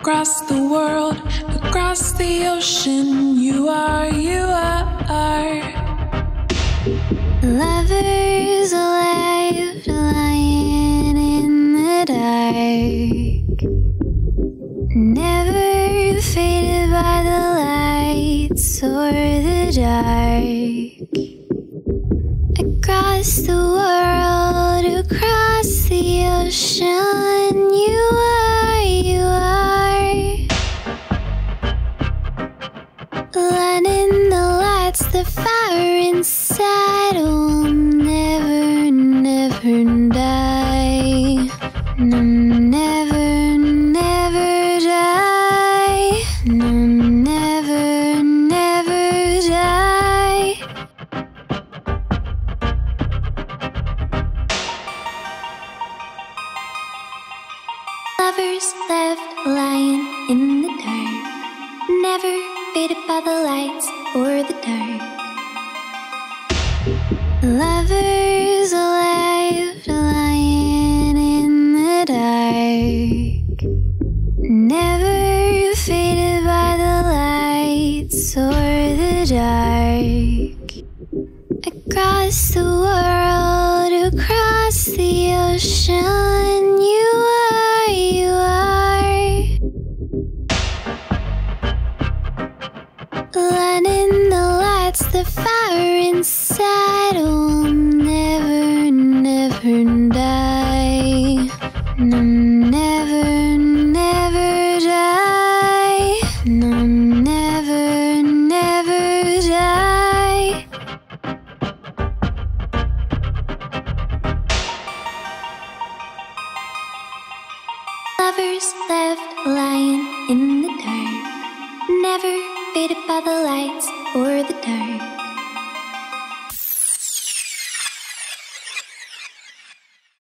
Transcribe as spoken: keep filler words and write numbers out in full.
across the world, across the ocean. You are, you are. Lovers alive, lying in the dark, never faded by the lights or the dark. Across the world, across the ocean, you are, you are. Lighting the lights, the fire inside will never, never die. No, never, never die. No, never, never die. Lovers left lying in the dark, never faded by the lights or the dark. Lovers alive, lying in the dark, never faded by the lights or the dark. Across the world, across the ocean, you are, you are. Lighting the lights, the fire inside will never, never die. No, never, never die. No, never, never die. Lovers left lying in the dark, never faded by the lights or the dark.